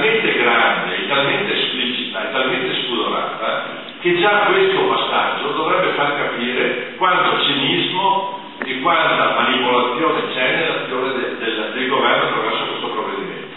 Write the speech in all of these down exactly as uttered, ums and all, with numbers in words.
talmente grande, è talmente esplicita, è talmente spudorata, che già questo passaggio dovrebbe far capire quanto cinismo e quanta manipolazione c'è nell'azione del, del, del governo attraverso questo provvedimento.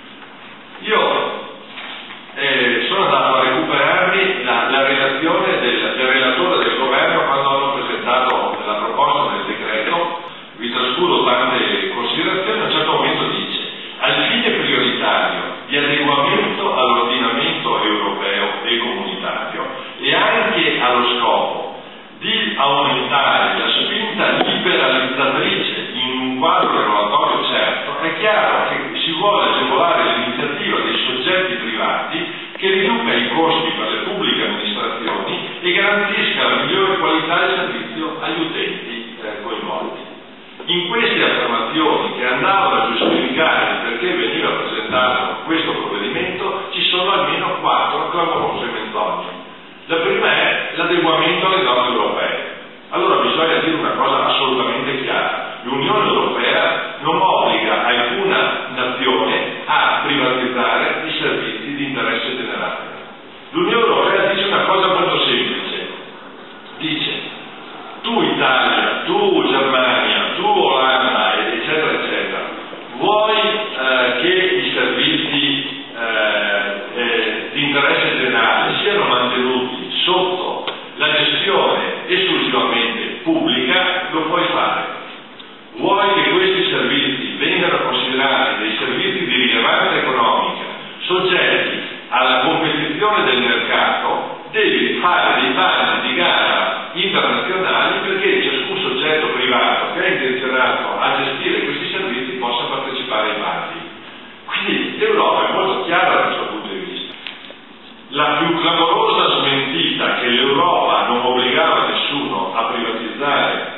Io eh, sono andato a recuperarmi la, la relazione del, del relatore del governo quando hanno presentato la proposta del decreto. Vi trascuro tante considerazioni. A un certo momento dice: al fine prioritario di adeguamento all'ordinamento europeo e comunitario e anche allo scopo di aumentare la spinta liberalizzatrice in un quadro regolatorio certo, è chiaro che si vuole agevolare l'iniziativa dei soggetti privati che riduca i costi per le pubbliche amministrazioni e garantisca la migliore qualità del servizio agli utenti eh, coinvolti. In queste affermazioni, che andavano a giustificare perché veniva presentato questo provvedimento, ci sono almeno quattro clamorose menzogne. La prima è l'adeguamento alle norme europee. Allora bisogna dire una cosa assolutamente chiara: l'Unione Europea non obbliga alcuna nazione a privatizzare i servizi di interesse generale. L'Unione Europea dice una cosa molto semplice: dice, tu Italia, tu Germania, tu Olanda, eccetera eccetera, vuoi eh, che i servizi eh, eh, di interesse generale siano mantenuti sotto la gestione esclusivamente pubblica, lo puoi fare. Vuoi che questi servizi vengano considerati dei servizi di rilevanza economica, soggetti alla competizione del mercato, devi fare dei bandi di gara internazionali perché ciascun soggetto privato che è intenzionato a gestire questi servizi possa partecipare ai bandi. Quindi l'Europa è molto chiara da questo punto di vista. La più clamorosa smentita che l'Europa non obbligava nessuno a privatizzare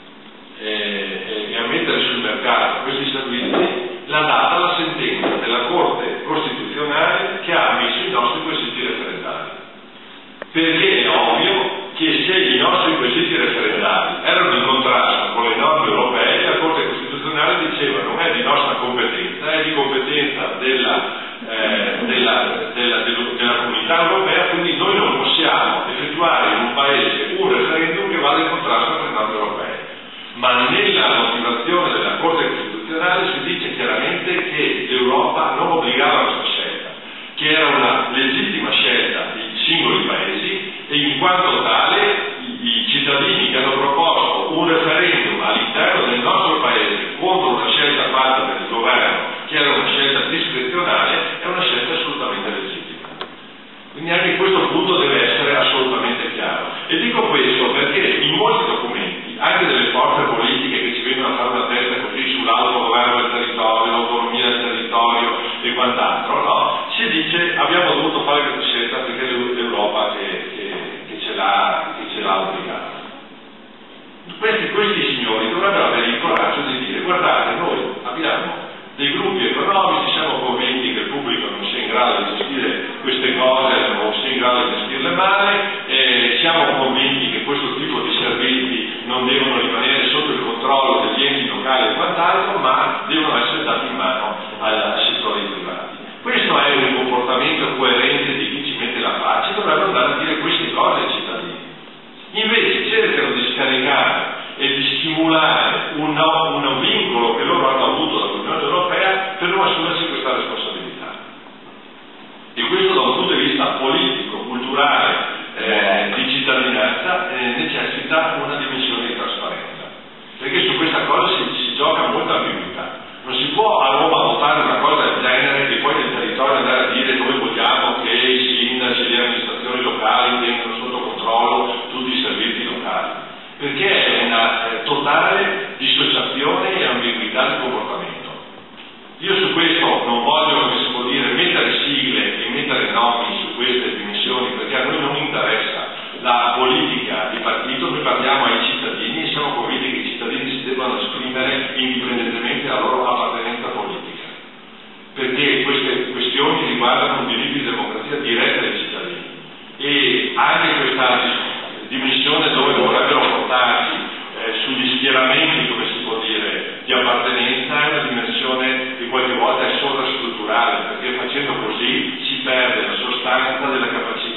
eh, e a mettere sul mercato questi servizi l'ha data la sentenza della Corte Costituzionale che ha ammesso i nostri quesiti referendari. Perché è ovvio che se i nostri quesiti referendari erano in contrasto con le norme europee, la Corte Costituzionale diceva non è di nostra competenza, è di competenza della, eh, della, della, della, della comunità europea, quindi noi non possiamo effettuare in un paese un referendum che vada in contrasto con le norme europee. Ma nella motivazione della Corte Costituzionale si dice chiaramente che l'Europa non obbligava a questa scelta, che era una legittima scelta dei singoli paesi e in quanto tale i, i cittadini che hanno proposto un referendum all'interno del nostro paese contro una scelta fatta dal governo, che era una scelta discrezionale, è una scelta assolutamente legittima. Quindi anche questo punto deve essere assolutamente chiaro. E dico questo perché in molti documenti, anche delle forze politiche che ci vengono a fare una testa così sull'autogoverno del territorio, l'autonomia del territorio e quant'altro, no? Si dice abbiamo dovuto fare questa scelta perché l'Europa che, che, che ce l'ha che ce l'ha obbligata. Questi, questi signori dovrebbero avere il coraggio di dire: guardate, noi abbiamo dei gruppi economici, siamo convinti che il pubblico non sia in grado di gestire queste cose o sia in grado di gestirle male, eh, siamo convinti che questo tipo di servizi non devono rimanere sotto il controllo degli enti locali e quant'altro, ma devono essere dati in mano al settore privati. Questo è un comportamento coerente di chi ci mette la faccia, dovrebbero andare a dire queste cose ai cittadini. Invece cercano di scaricare e di stimolare un, un vincolo che loro hanno avuto dall'Unione Europea per non assumersi questa responsabilità. E questo da un punto di vista politico, culturale,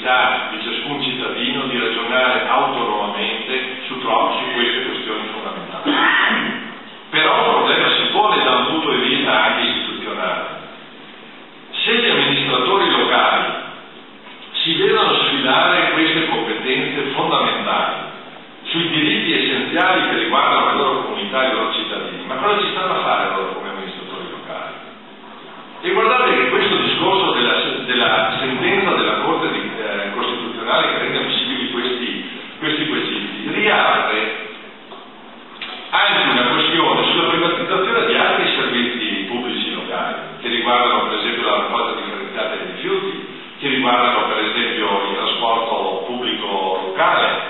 capacità di ciascun cittadino di ragionare autonomamente su, troppo, su queste questioni fondamentali. Però il problema si pone da un punto di vista anche istituzionale. Se gli amministratori locali si vedono sfidare queste competenze fondamentali sui diritti essenziali che riguardano le loro comunità e i loro cittadini, ma cosa ci stanno a fare loro come amministratori locali? E guardate che questo discorso della, della sentenza della Corte di, eh, Costituzionale che rende ammissibili questi, questi quesiti riapre anche una questione sulla privatizzazione di altri servizi pubblici locali, che riguardano per esempio la raccolta differenziata dei rifiuti, che riguardano per esempio il trasporto pubblico locale.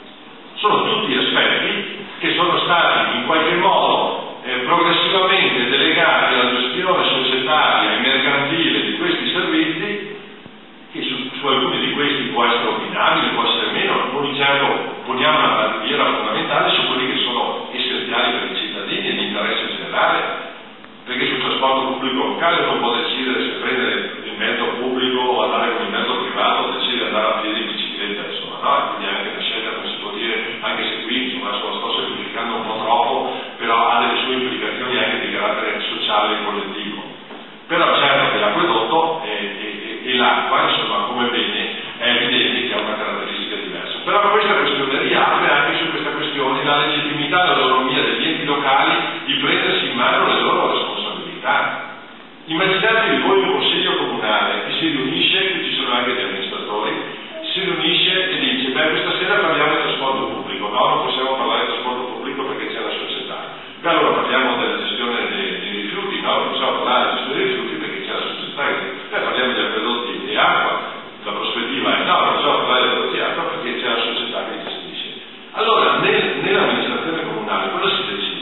Sono tutti aspetti che sono stati in qualche modo eh, progressivamente delegati alla gestione societaria e mercantile di questi servizi, che su, su alcuni di questi può essere opinabile, può essere meno, noi diciamo poniamo una bandiera fondamentale su quelli che sono essenziali per i cittadini e di interesse generale, perché sul trasporto pubblico locale non può decidere se prendere il mezzo pubblico o andare con il mezzo privato o decidere di andare a piedi in bicicletta, insomma, no? E quindi anche una scelta, come si può dire, anche se qui insomma lo sto semplificando un po' troppo, però ha delle sue implicazioni anche di carattere sociale e collettivo. Però certo che l'acquedotto e, e, e l'acqua, insomma, come bene, è evidente che ha una caratteristica diversa. Però questa questione riapre anche su questa questione la legittimità e l'autonomia degli enti locali di prendersi in mano le loro responsabilità. Immaginatevi voi un consiglio comunale che si riunisce, qui ci sono anche gli amministratori, si riunisce e dice, beh, questa sera parliamo di trasporto pubblico, no, non possiamo parlare di trasporto pubblico perché c'è la società. Beh, allora parliamo della gestione dei, dei rifiuti, no, non possiamo parlare della gestione dei rifiuti perché c'è la società. Beh, parliamo di acquedotti e acqua, la prospettiva è no, non possiamo parlare di acquedotti e acqua perché c'è la società che gestisce. Allora, nel, nell'amministrazione comunale cosa si decide?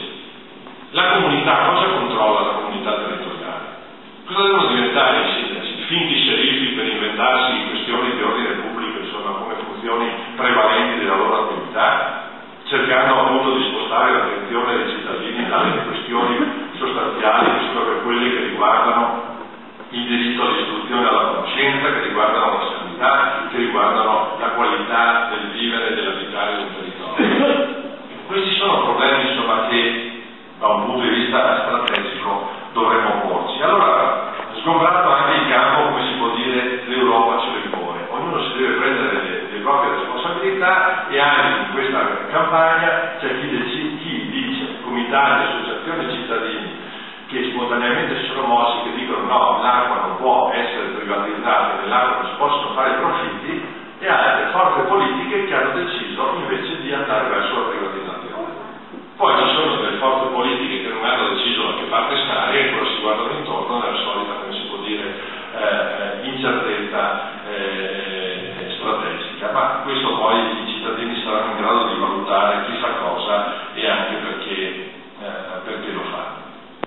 La comunità, cosa controlla la comunità territoriale? Cosa devono diventare i sindaci? Finti sceriffi per inventarsi questioni di ordine pubblico, insomma, come funzioni prevalenti della loro attività, cercando appunto di spostare l'attenzione dei cittadini dalle questioni sostanziali, che sono per quelle che riguardano il diritto all'istruzione e alla conoscenza, che riguardano la sanità, che riguardano la qualità del vivere e dell'abitare di un territorio. Questi sono problemi, insomma, che da un punto di vista strategico dovremmo porci. Allora, sgombrato anche il campo, come si può dire, l'Europa ce lo impone. Ognuno si deve prendere le, le proprie responsabilità e anche in questa campagna c'è chi, decide, chi dice, comitati, associazioni, cittadini, che spontaneamente si sono mossi, che dicono no, l'acqua non può essere privatizzata, nell'acqua non si possono fare profitti, e altre forze politiche che hanno deciso invece di andare verso la privatizzazione. Poi ci sono delle forze politiche che non hanno deciso da che parte stare e ancora si guardano intorno nella solita, come si può dire, eh, incertezza eh, strategica, ma questo poi i cittadini saranno in grado di valutare chissà cosa e anche perché, eh, perché lo fanno.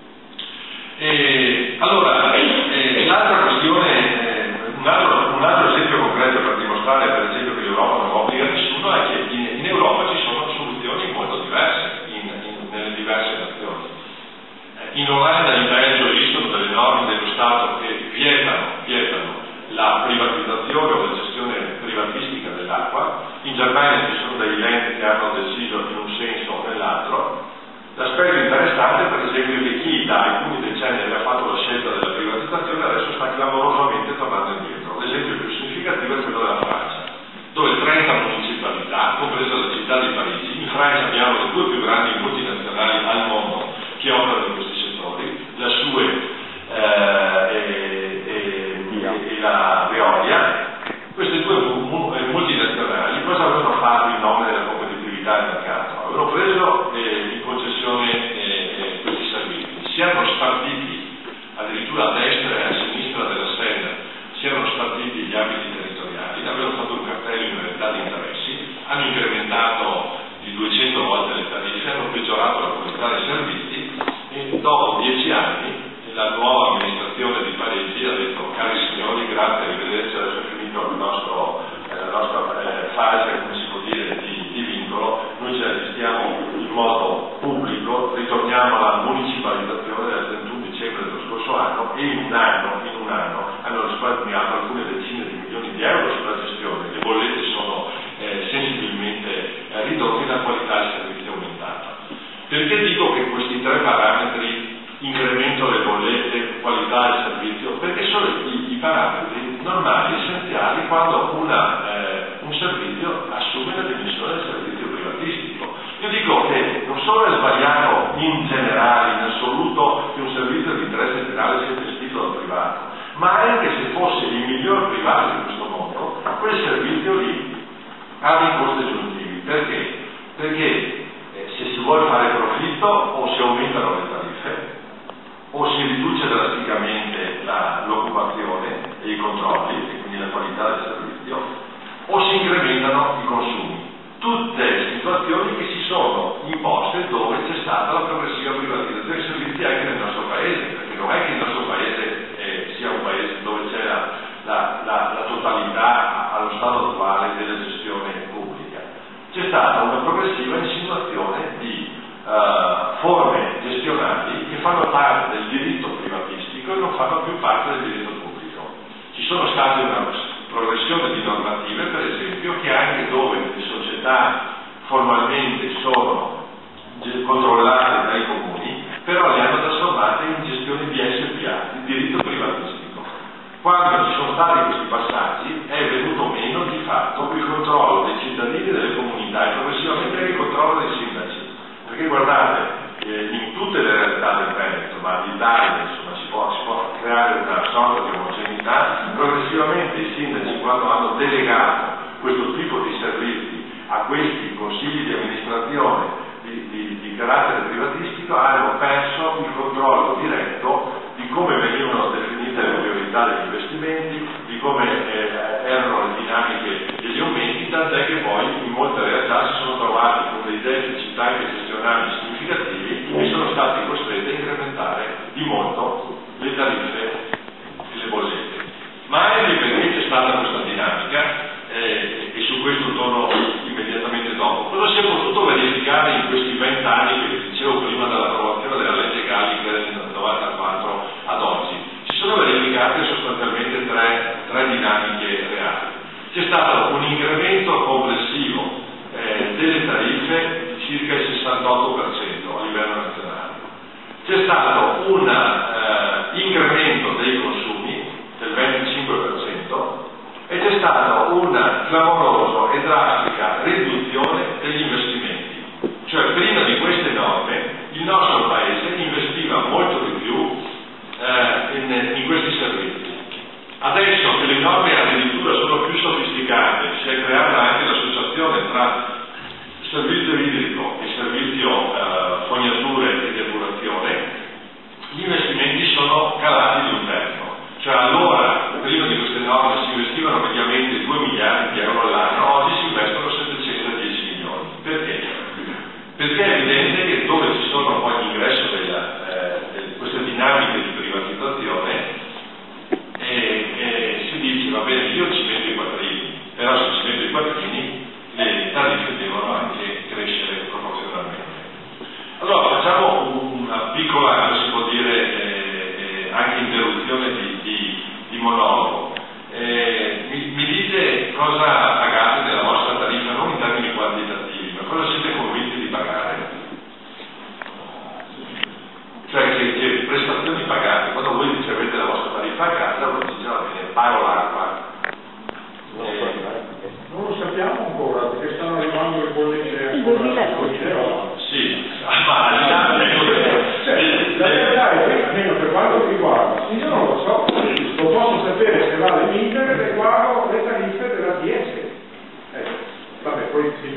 E, allora, eh, l'altra questione, eh, un, altro, un altro esempio concreto per dimostrare per esempio che l'Europa non obbliga nessuno è che in, in Europa ci sono soluzioni molto diverse nelle diverse nazioni. In Olanda e in Belgio esistono delle norme dello Stato che vietano, vietano la privatizzazione o la gestione privatistica dell'acqua. In Germania ci sono dei land che hanno deciso in un senso o nell'altro. L'aspetto interessante, per esempio, è che chi da alcuni decenni aveva fatto la scelta della privatizzazione adesso sta clamorosamente tornando indietro. L'esempio più significativo è quello della Francia, dove trenta municipalità, compresa la città di Parigi, in Francia abbiamo le due più grandi multinazionali al mondo che operano in questi settori, la S U E eh, e, e, e la Veolia. Queste due multinazionali cosa avevano fatto in ha dei costi aggiuntivi. Perché? Perché eh, se si vuole fare profitto o si aumentano le tariffe o si riduce drasticamente la, l'occupazione e i controlli e quindi la qualità del servizio, o si incrementano i consumi. Tutte situazioni che si sono imposte dove c'è stata la progressiva privatizzazione dei servizi anche nel nostro paese, perché non è che il nostro paese eh, sia un paese dove c'è la, la, la, la totalità allo stato attuale della gestione pubblica. C'è stata una progressiva insinuazione di Uh, forme gestionali che fanno parte del diritto privatistico e non fanno più parte del diritto pubblico. Ci sono state una progressione di normative, per esempio, che anche dove le società formalmente sono controllate dai comuni, però le hanno trasformate in gestione di S P A, di diritto privatistico. Quando ci sono stati questi passaggi è venuto meno di fatto il controllo dei cittadini e delle comunità e progressivamente anche il controllo dei sindaci. Perché guardate, eh, in tutte le realtà del Veneto, ma l'Italia insomma si può, si può creare una sorta di omogeneità, progressivamente i sindaci, quando hanno delegato questo tipo di servizi a questi consigli di amministrazione di, di, di carattere privatistico, hanno perso il controllo diretto di come venivano definite le priorità degli investimenti, di come eh, erano le dinamiche degli aumenti, tant'è che poi in molte realtà si sono trovati con dei deficit anche gestionali significativi e sono stati costretti a incrementare di molto le tariffe e le bollette. Ma anche perché c'è stata questa dinamica, eh, e su questo torno immediatamente dopo, cosa si è potuto verificare in questi vent'anni che vi dicevo prima dall'approvazione della legge Gallagher nel novantaquattro ad oggi? Si sono verificate sostanzialmente tre, tre dinamiche reali. C'è stato un incremento complessivo eh, delle tariffe di circa il sessantotto per cento a livello nazionale. C'è stato un eh, incremento dei consumi del venticinque per cento e c'è stato un clamoroso e drastica riduzione degli investimenti. Cioè prima di queste norme il nostro paese investiva molto di più eh, in, in questi servizi. Adesso che le norme addirittura sono più sofisticate, si è creata anche l'associazione tra servizio idrico e servizio eh, fognature e depurazione, gli investimenti sono calati di un terzo. Cioè allora, prima di queste norme si investivano mediamente due miliardi di euro all'anno, oggi si investono settecentodieci milioni. Perché? Perché è evidente che dove ci sono poi l'ingresso eh, di queste dinamiche di privatizzazione, E, e si dice va bene, io ci metto i quattrini, però se ci metto i quattrini le tariffe devono anche crescere proporzionalmente. Allora facciamo una piccola, si può dire, eh, eh, anche interruzione di, di, di monologo. Eh, mi, mi dite cosa pagate della vostra tariffa, non in termini quantitativi, ma cosa siete convinti di pagare? Cioè che, che prestazioni pagate, quando voi ricevete la vostra tariffa a casa, voi dite va bene, pago l'acqua. Eh, non lo sappiamo ancora, perché stanno arrivando le bollette ancora. Sì, ma la verità è che, almeno per quanto riguarda, io non lo so, lo posso sapere se vale l'Inter riguardo le tariffe della D S. Eh, vabbè, poi si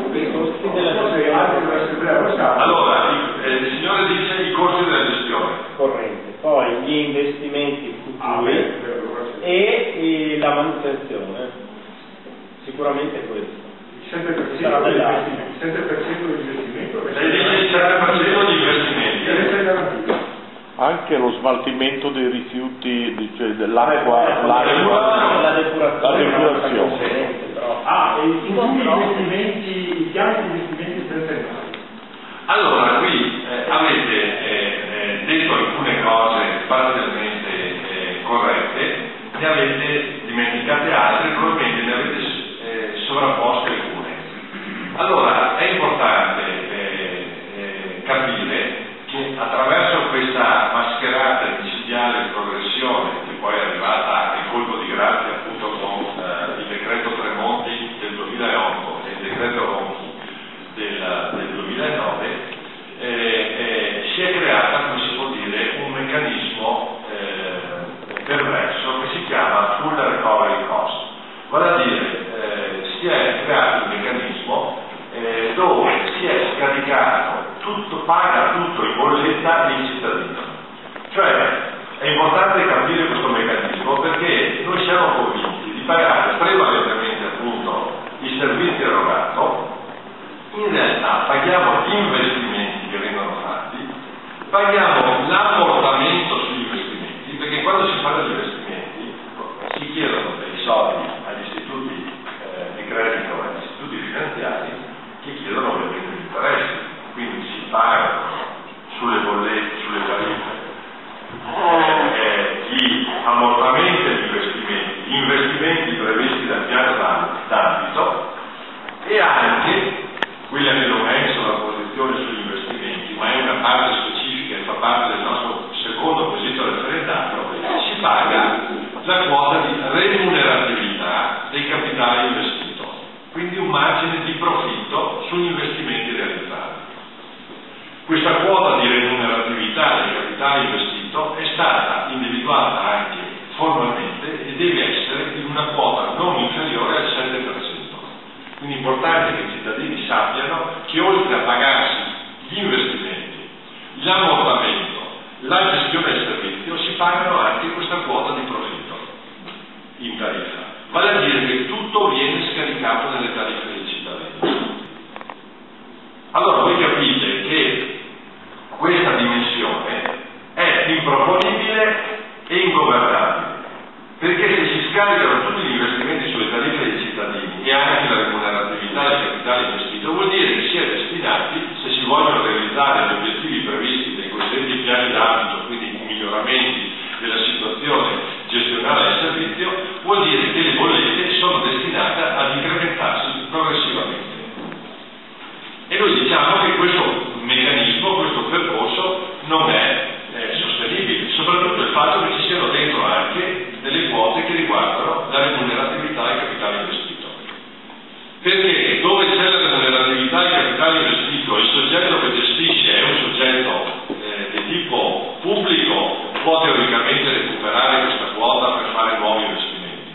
allora, il, il signore dice i costi della gestione corrente, poi gli investimenti futuri ah, beh, e, e la manutenzione, sicuramente questo. Il sette per cento degli investimenti. Lei dice il sette per cento degli investimenti. Anche lo smaltimento dei rifiuti, cioè dell'acqua, l'acqua, la depurazione. La depurazione. Ah, e i investimenti, i piani di investimenti trentennali. Allora, qui eh, avete eh, eh, detto alcune cose parzialmente eh, corrette, ne avete dimenticate altre, probabilmente ne avete eh, sovrapposte alcune. Allora, è importante eh, eh, capire che attraverso questa mascherata micidiale progressione, che poi è arrivata al colpo di grazia appunto con eh, il decreto Tremonti del duemilaotto e il decreto Ronchi del, del duemilanove, tutto, paga tutto in bolletta il cittadino. Cioè è importante capire questo meccanismo, perché noi siamo convinti di pagare prevalentemente appunto i servizi erogati. In realtà paghiamo gli investimenti che vengono fatti, paghiamo l'ammortamento sugli investimenti, perché quando si fanno gli investimenti si chiedono dei soldi agli istituti eh, di credito, agli istituti finanziari, che chiedono ovviamente gli interessi, quindi si pagano sulle bollette, sulle tariffe eh, gli ammortamenti e gli investimenti, gli investimenti previsti dal piano d'ambito e anche quella che non è la posizione sugli investimenti, ma è una parte specifica e fa parte del nostro secondo quesito referendario, si paga la quota di remuneratività dei capitali investiti, quindi un margine di profitto sugli investimenti realizzati. Questa quota di remuneratività del capitale investito è stata individuata anche formalmente e deve essere in una quota non inferiore al sette per cento. Quindi è importante che i cittadini sappiano che oltre a pagarsi gli investimenti, l'ammortamento, la gestione del servizio, si pagano anche questa quota di profitto in tariffa. Vale a dire che tutto viene scaricato nelle tariffe dei cittadini. Allora voi capite che questa dimensione è improponibile e ingovernabile, perché se si scaricano tutti gli investimenti sulle tariffe dei cittadini e anche la remuneratività del capitale investito, vuol dire che si è destinati, se si vogliono realizzare gli obiettivi previsti dai cosiddetti piani d'ambito, quindi i miglioramenti della situazione gestionale del servizio, vuol dire che le bollette sono destinate ad incrementarsi progressivamente. E noi diciamo che questo meccanismo, questo percorso non è eh, sostenibile, soprattutto il fatto che ci siano dentro anche delle quote che riguardano la remuneratività del capitale investito. Perché dove c'è la remuneratività del capitale investito, il soggetto che gestisce è un soggetto eh, di tipo pubblico, può teoricamente recuperare questa quota per fare nuovi investimenti.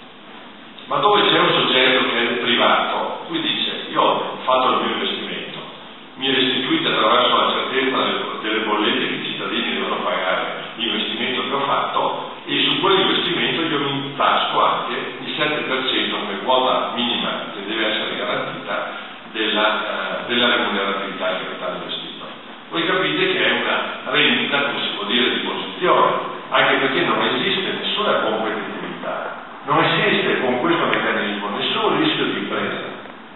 Ma dove c'è un soggetto che è privato, lui dice: io ho fatto il mio investimento, mi restituite attraverso la certezza delle, delle bollette che i cittadini devono pagare l'investimento che ho fatto, e su quell'investimento io mi tasco anche il sette per cento come quota minima che deve essere garantita della, uh, della remuneratività del capitale investito. Voi capite che è una rendita, come si può dire, di posizione, anche perché non esiste nessuna competitività, non esiste con questo meccanismo nessun rischio di impresa.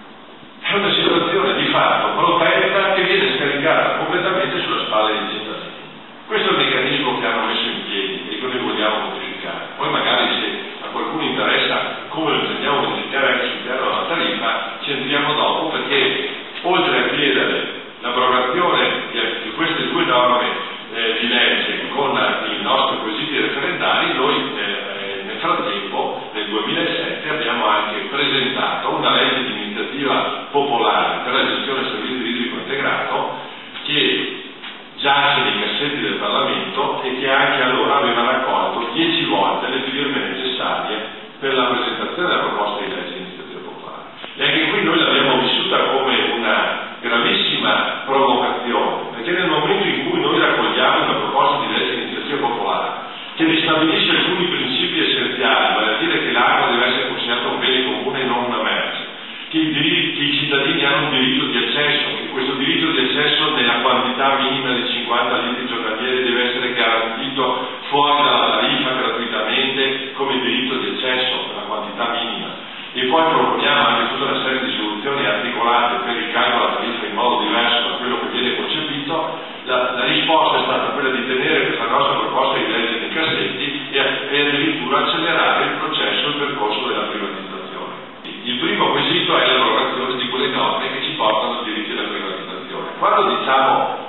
È una situazione di fatto protetta che viene scaricata completamente sulla spalla dei cittadini. Questo è il meccanismo che hanno messo in piedi e che noi vogliamo modificare. Poi magari se a qualcuno interessa come lo intendiamo modificare anche sul piano della tariffa, ci entriamo dopo, perché oltre a chiedere l'abrogazione di queste due norme eh, di legge con i nostri quesiti referendari, noi eh, nel frattempo, nel duemilasette, abbiamo anche presentato una legge di iniziativa popolare per la gestione del servizio idrico integrato che giace nei cassetti del Parlamento e che anche allora aveva raccolto dieci volte le firme necessarie per la presentazione della proposta di legge di iniziativa popolare. E anche qui noi l'abbiamo vissuta come una gravissima provocazione, perché nel momento in cui noi raccogliamo una proposta di legge di iniziativa popolare che ristabilisce alcuni principi essenziali, vale a dire che l'acqua deve essere considerata un bene comune e non una merce, che i, diritti, che i cittadini hanno un diritto di accesso, che questo diritto di accesso nella quantità minima di cinquanta litri giornalieri deve essere garantito fuori dalla tariffa gratuitamente come diritto di accesso per la quantità minima, e poi proponiamo anche tutta una serie di soluzioni articolate per il calcolo della tariffa in modo diverso da quello che viene concepito. La, la risposta è stata quella di tenere questa nostra proposta di legge nei cassetti e, e addirittura accelerare il processo, il percorso della privatizzazione. Il primo quesito è l'abrogazione di quelle norme che ci portano ai diritti della privatizzazione. Quando diciamo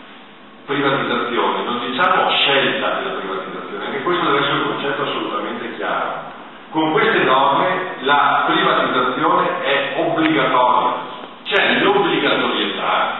privatizzazione, non diciamo scelta della privatizzazione, anche questo deve essere un concetto assolutamente chiaro. Con queste norme la privatizzazione è obbligatoria, c'è l'obbligatorietà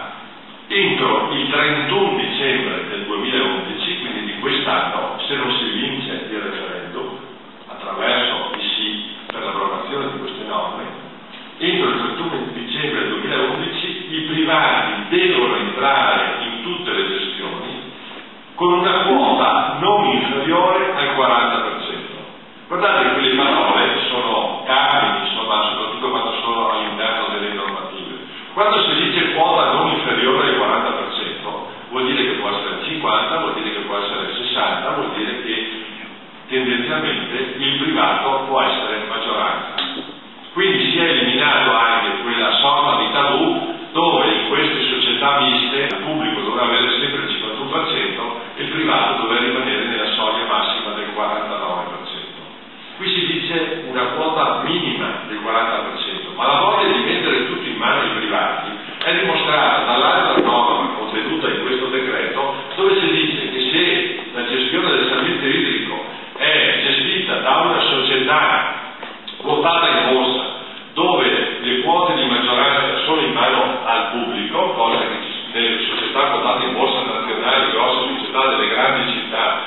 entro il trentuno dicembre del duemilaundici, quindi di quest'anno, se non si vince il referendum attraverso il sì per l'abrogazione di queste norme, entro il trentuno dicembre del duemilaundici i privati devono entrare in tutte le gestioni con una quota non inferiore al quaranta per cento. Guardate che quelle parole sono cardini, insomma, soprattutto quando sono all'interno delle normative. Quando si dice quota non inferiore al quaranta per cento, vuol dire che può essere il cinquanta, vuol dire che può essere il sessanta, vuol dire che tendenzialmente il privato può essere maggioranza. Quindi si è eliminato anche quella sorta di tabù dove in queste società miste il pubblico dovrà avere sempre il cinquantuno per cento e il privato dovrà rimanere nella soglia massima del quarantanove per cento. Qui si dice una quota minima del quaranta per cento, ma la voglia di mettere tutto in mano ai privati è dimostrata dall'altra norma contenuta in questo decreto, dove si dice che se la gestione del servizio idrico è gestita da una società quotata in borsa, dove le quote di maggioranza sono in mano al pubblico, cosa che nelle società quotate in borsa nazionali, grosse società delle grandi città,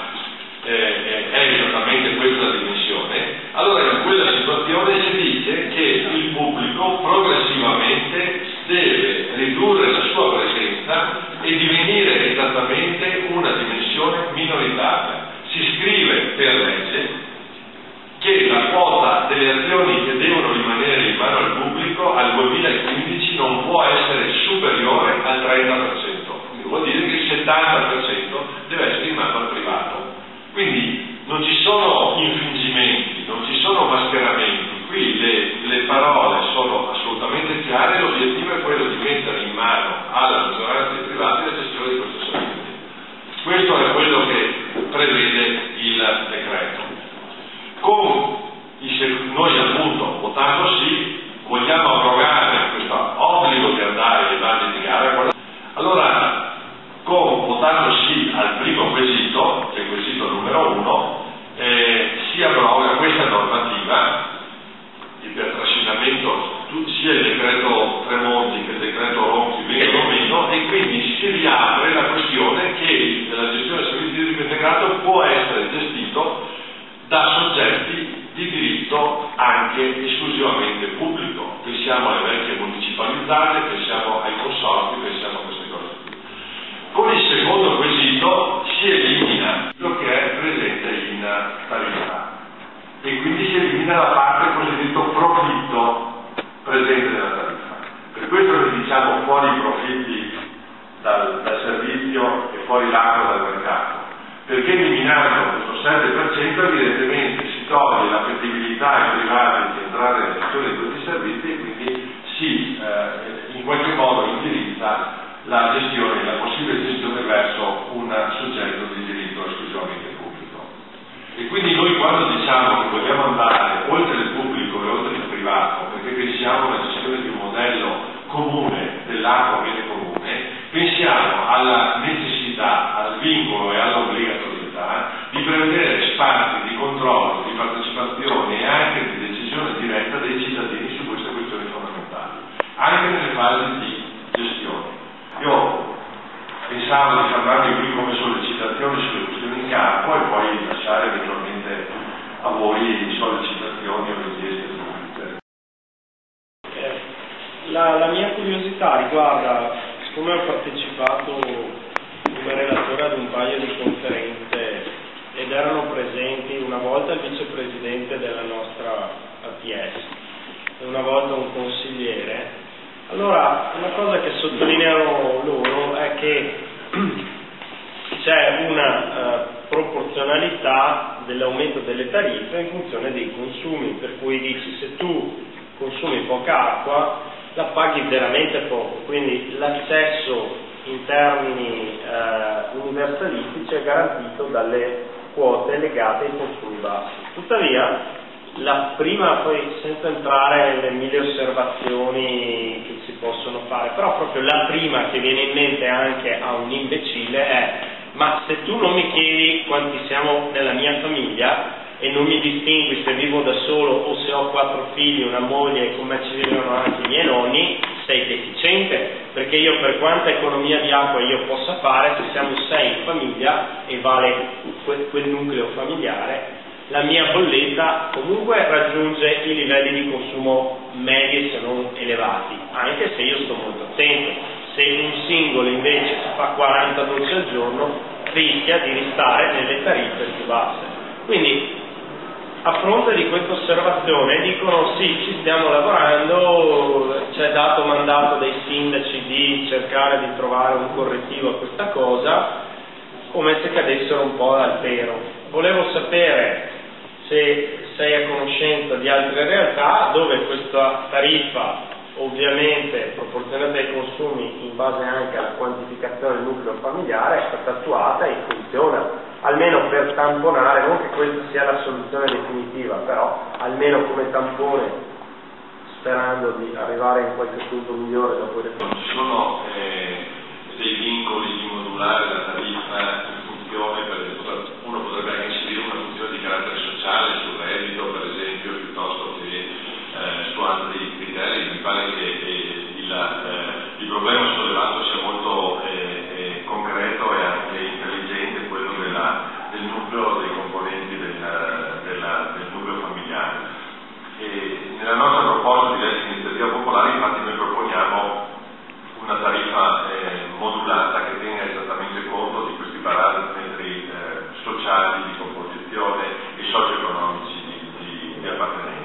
eh, è esattamente questa la dimensione, allora in quella situazione si dice che il pubblico progressivamente deve ridurre la sua presenza e divenire esattamente una dimensione minoritaria. Si scrive per legge che la quota delle azioni che devono rimanere in mano al pubblico al duemilaquindici non può essere superiore al trenta per cento, quindi vuol dire che il settanta per cento deve essere in mano al privato. Quindi non ci sono infingimenti, non ci sono mascheramenti, qui le, le parole sono assolutamente chiare, l'obiettivo è quello di mettere in mano alla maggioranza dei privati la gestione di questo servizio. Questo è quello che prevede il decreto. Con i, noi appunto votando sì vogliamo abrogare questo obbligo di andare ai bandi di gara. Allora, con votando sì al primo quesito, che è il quesito numero uno, eh, si abroga questa normativa per trascinamento, sia il decreto Tremonti che il decreto Ronchi vengono meno, e quindi si riapre la questione che la gestione del servizio idrico integrato può essere gestito da soggetti di diritto anche esclusivamente pubblico. Pensiamo alle vecchie municipalizzate, pensiamo ai consorzi, pensiamo a queste cose. Con il secondo quesito si elimina quello che è presente in tariffa e quindi si elimina la parte cosiddetto profitto presente nella tariffa. Per questo che diciamo fuori i profitti dal, dal servizio e fuori l'acqua dal mercato, perché eliminando questo sette per cento evidentemente si toglie l'appetibilità ai privati di entrare nella gestione di questi servizi e quindi si eh, in qualche modo indirizza la gestione, la possibile gestione verso un soggetto di diritto esclusivamente pubblico. E quindi noi quando diciamo che vogliamo andare oltre il pubblico e oltre il privato, perché pensiamo alla gestione di un modello comune dell'acqua bene comune, pensiamo alla necessità, al vincolo e all'obbligatorietà di prevedere spazi di controllo, di partecipazione e anche di decisione diretta dei cittadini su queste questioni fondamentali, anche nelle fasi di gestione. Io pensavo di fermarmi qui come sollecitazioni sulle questioni in campo e poi lasciare eventualmente a voi sollecitazioni o richieste. La, la mia curiosità riguarda, siccome ho partecipato come relatore ad un paio di conferenze ed erano presenti una volta il vicepresidente della nostra A T S e una volta un consigliere. Allora, una cosa che sottolineano loro è che c'è una uh, proporzionalità dell'aumento delle tariffe in funzione dei consumi, per cui dici se tu consumi poca acqua la paghi veramente poco, quindi l'accesso in termini uh, universalistici è garantito dalle quote legate ai consumi bassi. Tuttavia, la prima, poi senza entrare nelle mille osservazioni che si possono fare, però proprio la prima che viene in mente anche a un imbecille è: ma se tu non mi chiedi quanti siamo nella mia famiglia e non mi distingui se vivo da solo o se ho quattro figli, una moglie e con me ci vivono anche i miei nonni, sei deficiente, perché io per quanta economia di acqua io possa fare, se siamo sei in famiglia e vale quel, quel nucleo familiare, la mia bolletta comunque raggiunge i livelli di consumo medi se non elevati, anche se io sto molto attento. Se un singolo invece si fa quaranta docce al giorno, rischia di restare nelle tariffe più basse. Quindi, a fronte di questa osservazione, dicono sì, ci stiamo lavorando, c'è dato mandato dai sindaci di cercare di trovare un correttivo a questa cosa, come se cadessero un po' dal pero. Volevo sapere se sei a conoscenza di altre realtà dove questa tariffa, ovviamente proporzionata ai consumi in base anche alla quantificazione del nucleo familiare, è stata attuata e funziona, almeno per tamponare, non che questa sia la soluzione definitiva, però almeno come tampone, sperando di arrivare in qualche punto migliore dopo le non ci sono eh, dei vincoli di modulare la tariffa in funzione, per esempio, uno potrebbe anche inserire una funzione di carattere sociale sul reddito, per esempio, piuttosto che eh, su altri criteri. Mi pare che eh, il, eh, il problema sollevato sia molto eh, eh, concreto e anche intelligente, quello della, del nucleo, dei componenti del, della, del nucleo familiare. E nella nostra proposta di legge di iniziativa popolare, infatti, noi proponiamo una tariffa eh, modulata che tenga esattamente conto di questi parametri eh, sociali, di composizione e socio-economici di, di, di appartenenza.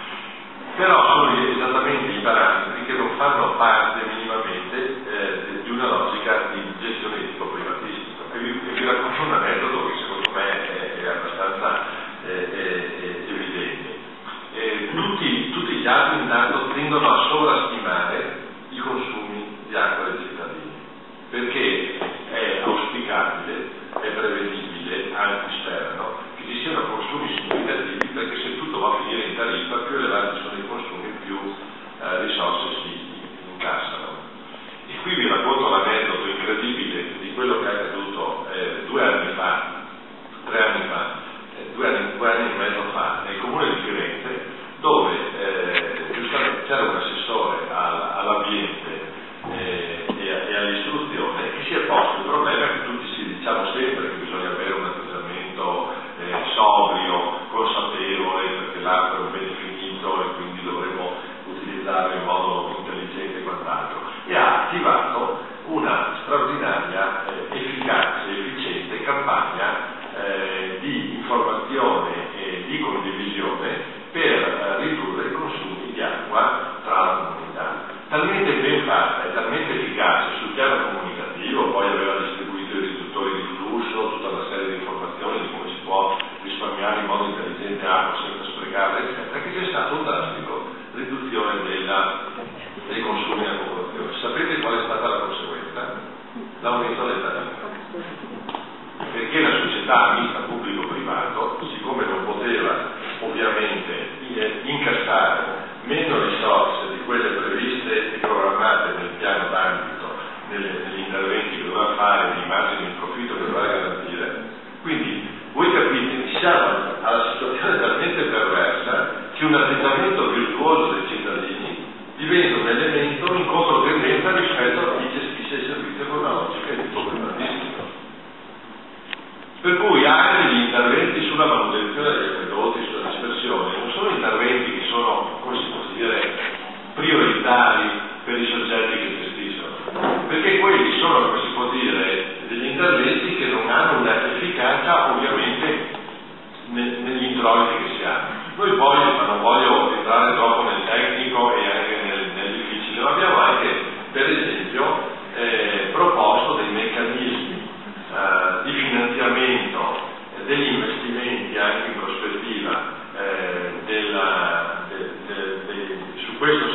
Però sono esattamente i parametri che non fanno parte minimamente eh, di una logica di gestione di tipo privatistico. E vi, e vi racconto un aneddoto che secondo me è, è abbastanza eh, è, è evidente. Eh, tutti, tutti gli altri intanto tendono a sovrastimare i consumi di acqua dei cittadini, perché è auspicabile, è prevedibile anche esterno che ci siano consumi significativi, perché se tutto va a finire in tariffa, più elevati sono i consumi, più eh, risorse si incassano. E qui vi racconto l'aneddoto incredibile di quello che è accaduto eh, due anni fa, tre anni fa, eh, due, anni, due anni e mezzo fa, nel comune di Firenze, dove eh, giustamente c'era un assessore all, all'ambiente eh, e, e all'istruzione che si è posto il problema che tutti si diciamo sempre che bisogna avere un atteggiamento eh, sobrio, consapevole, perché l'acqua è un bene finito e quindi dovremo utilizzarlo in modo intelligente e quant'altro, e ha attivato una straordinaria, eh, efficace, efficiente campagna eh, di informazione e di condivisione per eh, ridurre i consumi di acqua tra la comunità. Talmente ben fatta e talmente efficace sul piano comunicativo, poi aveva distribuito i riduttori di flusso, tutta una serie di informazioni di come si può risparmiare in modo intelligente acqua senza sprecarla, eccetera, che c'è stata una drastica riduzione della, dei consumi della popolazione. Sapete qual è stata la conseguenza? L'aumento delle tariffe. Perché la società mista pubblico-privato, siccome non poteva ovviamente incassare meno risorse di quelle previste e programmate nel piano d'ambito, negli interventi che doveva fare, nei margini di profitto che doveva garantire, quindi voi capite, siamo alla situazione talmente perversa che un atteggiamento virtuoso dei cittadini diventa un elemento in controtendenza rispetto a chi gestisce il servizio con una logica di tipo privatistico. Per cui anche gli interventi sulla manutenzione degli acquedotti, sulla dispersione, non sono interventi che sono, come si può dire, prioritari per i soggetti che gestiscono, perché quelli sono, come si può dire, degli interventi che non hanno un'efficacia ovviamente ne, negli introiti che si hanno. Noi poi, ma non voglio entrare troppo nel tecnico e anche nel, nel difficile, ma abbiamo anche, per esempio, eh, proposto dei meccanismi di finanziamento eh, degli investimenti anche in prospettiva eh, della, de, de, de, su questo